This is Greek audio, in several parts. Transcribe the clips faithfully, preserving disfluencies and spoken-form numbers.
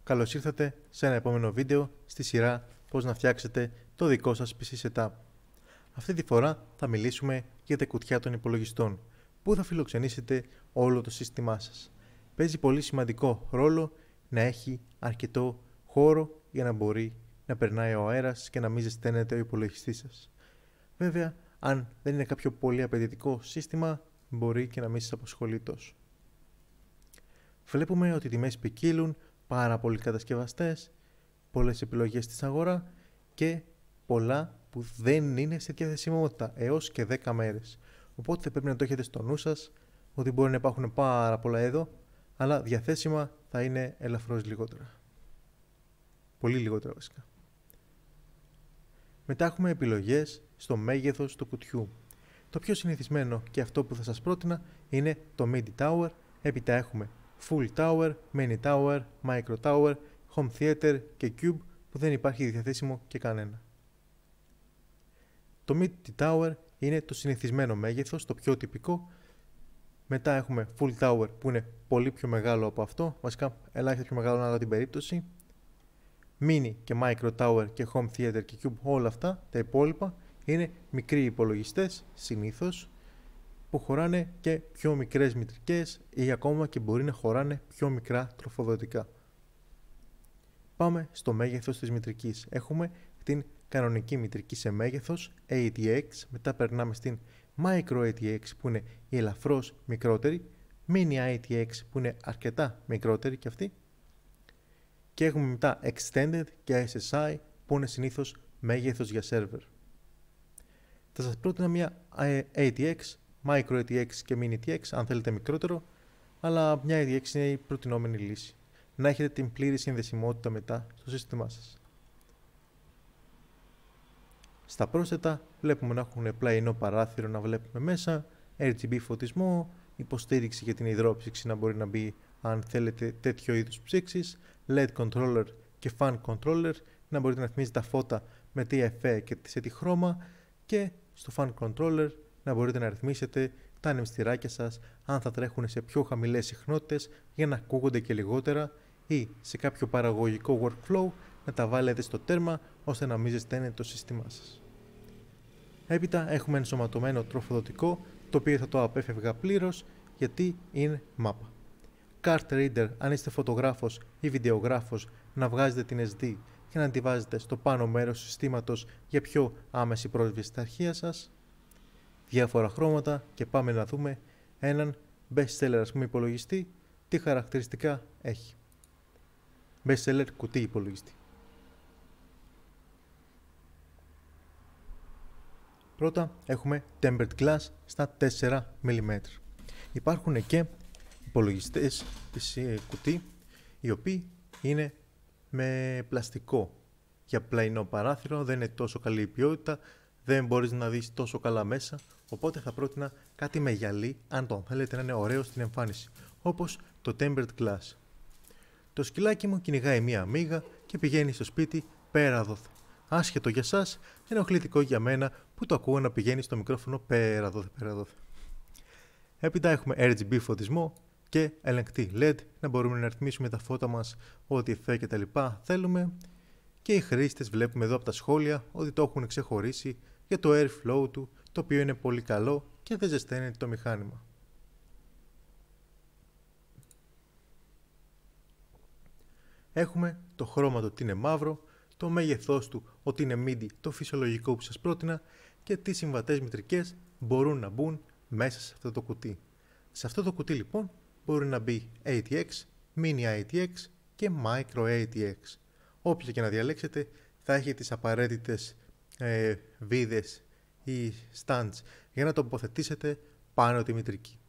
Καλώς ήρθατε σε ένα επόμενο βίντεο στη σειρά πώς να φτιάξετε το δικό σας πι σι Setup. Αυτή τη φορά θα μιλήσουμε για τα κουτιά των υπολογιστών, που θα φιλοξενήσετε όλο το σύστημά σας. Παίζει πολύ σημαντικό ρόλο να έχει αρκετό χώρο για να μπορεί να περνάει ο αέρας και να μην ζεσταίνεται ο υπολογιστής σας. Βέβαια, αν δεν είναι κάποιο πολύ απαιτητικό σύστημα, μπορεί και να μην σας απασχολεί τόσο. Βλέπουμε ότι οι τιμές ποικίλουν, πάρα πολλοί κατασκευαστές, πολλές επιλογές στην αγορά και πολλά που δεν είναι σε διαθεσιμότητα έως και δέκα μέρες. Οπότε πρέπει να το έχετε στο νου σας ότι μπορεί να υπάρχουν πάρα πολλά εδώ, αλλά διαθέσιμα θα είναι ελαφρώς λιγότερα. Πολύ λιγότερα βασικά. Μετά έχουμε επιλογές στο μέγεθος του κουτιού. Το πιο συνηθισμένο και αυτό που θα σας πρότεινα είναι το Midi Tower. Έπειτα έχουμε Full Tower, Mini Tower, Micro Tower, Home Theater και Cube που δεν υπάρχει διαθέσιμο και κανένα. Το Midi Tower είναι το συνηθισμένο μέγεθος, το πιο τυπικό. Μετά έχουμε Full Tower που είναι πολύ πιο μεγάλο από αυτό, βασικά ελάχιστα πιο μεγάλο ανάλογα την περίπτωση. Mini και Micro Tower και Home Theater και Cube, όλα αυτά τα υπόλοιπα είναι μικροί υπολογιστές συνήθως που χωράνε και πιο μικρές μητρικές ή ακόμα και μπορεί να χωράνε πιο μικρά τροφοδοτικά. Πάμε στο μέγεθος της μητρικής. Έχουμε την κανονική μητρική σε μέγεθος έι τι εξ, μετά περνάμε στην Micro έι τι εξ που είναι η ελαφρώς μικρότερη, Mini έι τι εξ που είναι αρκετά μικρότερη και αυτή, και έχουμε μετά Extended και ες ες άι που είναι συνήθως μέγεθος για server. Θα σας πρότεινα μια έι τι εξ, Micro έι τι εξ και Mini έι τι εξ αν θέλετε μικρότερο, αλλά μια έι τι εξ είναι η προτινόμενη λύση. Να έχετε την πλήρη συνδεσιμότητα μετά στο σύστημά σας. Στα πρόσθετα βλέπουμε να έχουν πλαϊνό παράθυρο να βλέπουμε μέσα, αρ τζι μπι φωτισμό, υποστήριξη για την υδρόψυξη να μπορεί να μπει αν θέλετε τέτοιο είδους ψήξης, ελ ι ντι controller και fan controller να μπορείτε να ρυθμίζετε τα φώτα με τι εφ ι και σε τι χρώμα, και στο fan controller να μπορείτε να ρυθμίσετε τα ανεμιστηράκια σας αν θα τρέχουν σε πιο χαμηλές συχνότητες για να ακούγονται και λιγότερα, ή σε κάποιο παραγωγικό workflow να τα βάλετε στο τέρμα ώστε να μην ζεσταίνεται το σύστημά σας. Έπειτα έχουμε ενσωματωμένο τροφοδοτικό, το οποίο θα το απέφευγα πλήρως γιατί είναι μάπα. Card reader, αν είστε φωτογράφος ή βιντεογράφος, να βγάζετε την ες ντι και να τη βάζετε στο πάνω μέρος του συστήματος για πιο άμεση πρόσβαση στα αρχεία σας. Διάφορα χρώματα, και πάμε να δούμε έναν best seller ας πούμε υπολογιστή, τι χαρακτηριστικά έχει. Best seller κουτί υπολογιστή. Πρώτα έχουμε tempered glass στα τέσσερα μιλιμέτρα. Υπάρχουν και υπολογιστές κουτί οι οποίοι είναι με πλαστικό για πλαϊνό παράθυρο, δεν είναι τόσο καλή η ποιότητα, δεν μπορείς να δεις τόσο καλά μέσα, οπότε θα πρότεινα κάτι με γυαλί αν το θέλετε να είναι ωραίο στην εμφάνιση, όπως το tempered glass. Το σκυλάκι μου κυνηγάει μία μύγα και πηγαίνει στο σπίτι πέρα δόθε. Άσχετο για σας, ενοχλητικό για μένα που το ακούω να πηγαίνει στο μικρόφωνο πέρα δόθε, πέρα δόθε. Έπειτα έχουμε αρ τζι μπι φωτισμό και ελεγκτή ελ ι ντι, να μπορούμε να ρυθμίσουμε τα φώτα μας, ό,τι εφέ και τα λοιπά θέλουμε, και οι χρήστες βλέπουμε εδώ από τα σχόλια ότι το έχουν ξεχωρίσει για το airflow του, το οποίο είναι πολύ καλό και δεν ζεσταίνεται το μηχάνημα. Έχουμε το χρώμα του ότι είναι μαύρο, το μέγεθός του ότι είναι Midi, το φυσιολογικό που σας πρότεινα, και τι συμβατές μητρικές μπορούν να μπουν μέσα σε αυτό το κουτί. Σε αυτό το κουτί λοιπόν μπορεί να μπει έι τι εξ, Mini έι τι εξ και Micro έι τι εξ. Όποια και να διαλέξετε θα έχει τις απαραίτητες ε, βίδες ή stands για να τοποθετήσετε πάνω τη μητρική.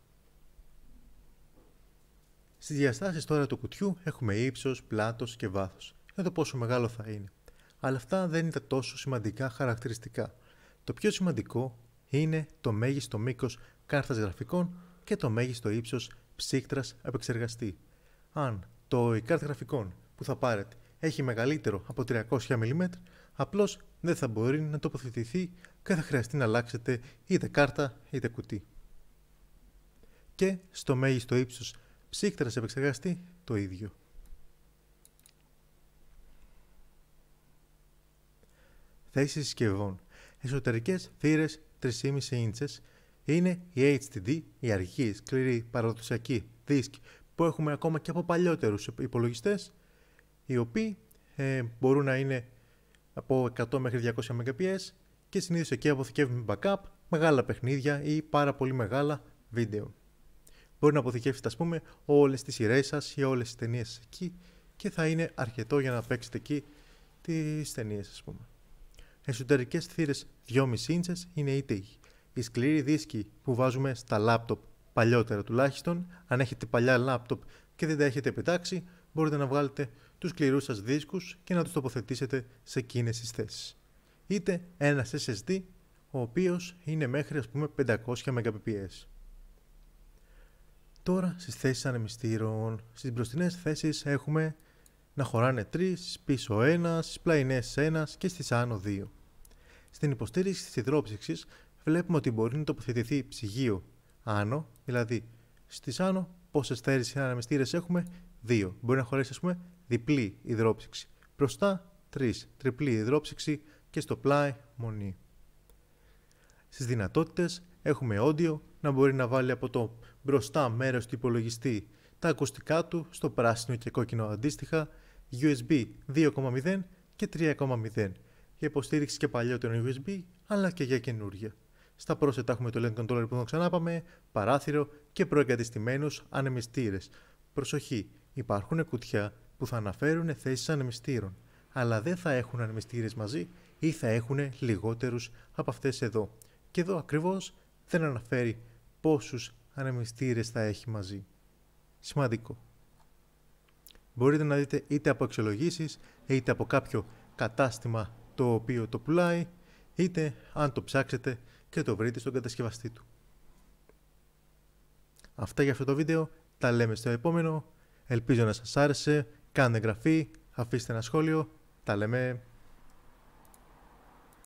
Στις διαστάσεις τώρα του κουτιού έχουμε ύψος, πλάτος και βάθος, για το πόσο μεγάλο θα είναι. Αλλά αυτά δεν είναι τα τόσο σημαντικά χαρακτηριστικά. Το πιο σημαντικό είναι το μέγιστο μήκος κάρτας γραφικών και το μέγιστο ύψος ψύκτρας επεξεργαστή. Αν το η κάρτα γραφικών που θα πάρετε έχει μεγαλύτερο από τριακόσια μιλιμέτρα, απλώς δεν θα μπορεί να τοποθετηθεί και θα χρειαστεί να αλλάξετε είτε κάρτα είτε κουτί. Και στο μέγιστο ύψος ψύκτρας επεξεργαστή το ίδιο. θέσεις συσκευών. Εσωτερικές θύρες τρία κόμμα πέντε ίντσες είναι η έιτς ντι ντι, η αργή, σκληρή, παραδοσιακή δίσκη που έχουμε ακόμα και από παλιότερους υπολογιστές, οι οποίοι ε, μπορούν να είναι από εκατό μέχρι διακόσια μεγαπιξέλ και συνήθως εκεί αποθηκεύουμε backup, μεγάλα παιχνίδια ή πάρα πολύ μεγάλα βίντεο. Μπορεί να αποθηκεύσετε, ας πούμε, όλες τις σειρές σας ή όλες τις ταινίες σας εκεί και θα είναι αρκετό για να παίξετε εκεί τις ταινίες, ας πούμε. Εσωτερικές θύρες δύο κόμμα πέντε ίντσες είναι είτε η σκληρή δίσκη που βάζουμε στα λάπτοπ, παλιότερα τουλάχιστον. Αν έχετε παλιά λάπτοπ και δεν τα έχετε πετάξει, μπορείτε να βγάλετε τους σκληρούς σας δίσκους και να τους τοποθετήσετε σε εκείνες τις θέσεις. Είτε ένας ες ες ντι, ο οποίος είναι μέχρι, ας πούμε, πεντακόσια μεγαπιξέλ. Τώρα στις θέσεις ανεμιστήρων. Στις μπροστινές θέσεις έχουμε να χωράνε τρεις, πίσω ένας, στις πλαϊνές ένας και στις άνω δύο. Στην υποστήριξη της υδρόψυξης βλέπουμε ότι μπορεί να τοποθετηθεί ψυγείο άνω, δηλαδή στις άνω πόσες θέσεις ανεμιστήρες έχουμε, δύο. Μπορεί να χωρέσει, ας πούμε, διπλή υδρόψυξη. Μπροστά τρεις, τριπλή υδρόψυξη και στο πλάι μονή. Στις δυνατότητες έχουμε audio, να μπορεί να βάλει από το μπροστά μέρος του υπολογιστή τα ακουστικά του στο πράσινο και κόκκινο αντίστοιχα, γιου ες μπι δύο κόμμα μηδέν και τρία κόμμα μηδέν για υποστήριξη και παλιότερων γιου ες μπι αλλά και για καινούργια. Στα πρόσθετα έχουμε το led controller που θα ξανάπαμε, παράθυρο και προεγκατεστημένους ανεμιστήρες. Προσοχή, υπάρχουν κουτιά που θα αναφέρουν θέσεις ανεμιστήρων, αλλά δεν θα έχουν ανεμιστήρες μαζί ή θα έχουν λιγότερους από αυτές εδώ. Και εδώ ακριβώς δεν αναφέρει πόσους ανεμιστήρες θα έχει μαζί. Σημαντικό. Μπορείτε να δείτε είτε από αξιολογήσεις, είτε από κάποιο κατάστημα το οποίο το πουλάει, είτε αν το ψάξετε και το βρείτε στον κατασκευαστή του. Αυτά για αυτό το βίντεο, τα λέμε στο επόμενο. Ελπίζω να σας άρεσε, κάντε εγγραφή, αφήστε ένα σχόλιο, τα λέμε.